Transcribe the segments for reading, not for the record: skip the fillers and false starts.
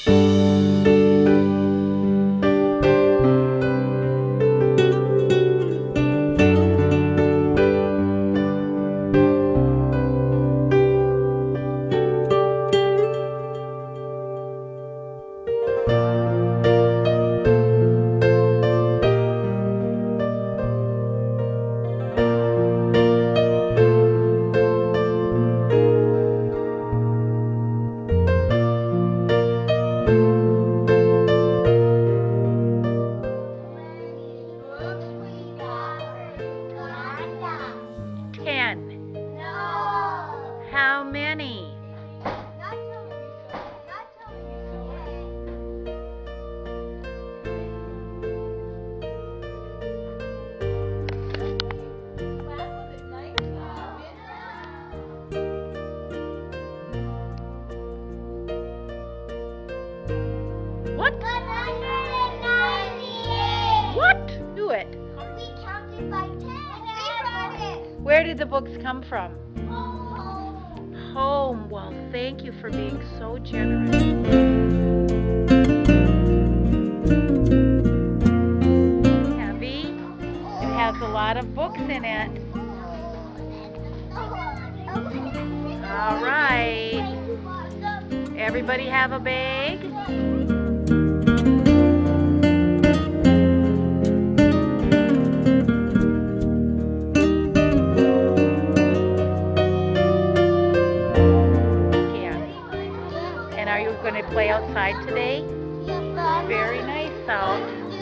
How many? What? 198. What? Do it. We counted by 10. Where did the books come from? Home. Home. Well, thank you for being so generous. Heavy. It has a lot of books in it. All right. Everybody have a bag? And are you going to play outside today? Very nice out.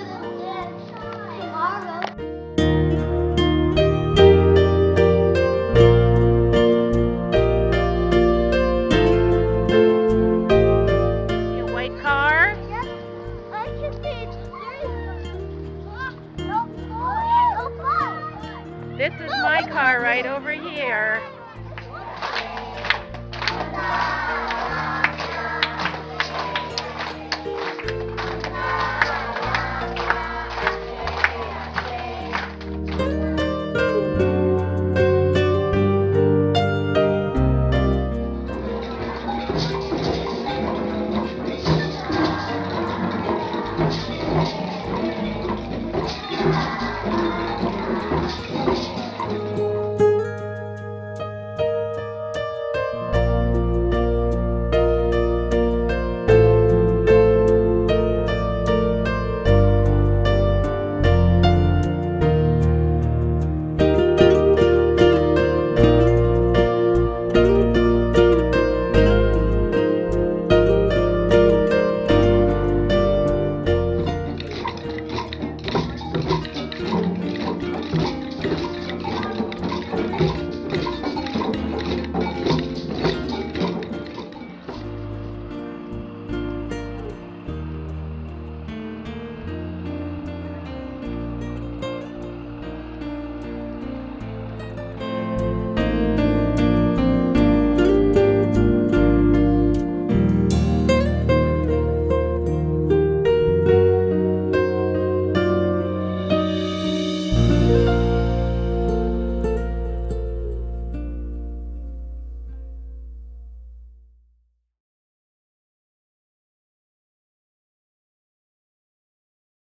See a white car? Yes, I can see it. This is my car right over here.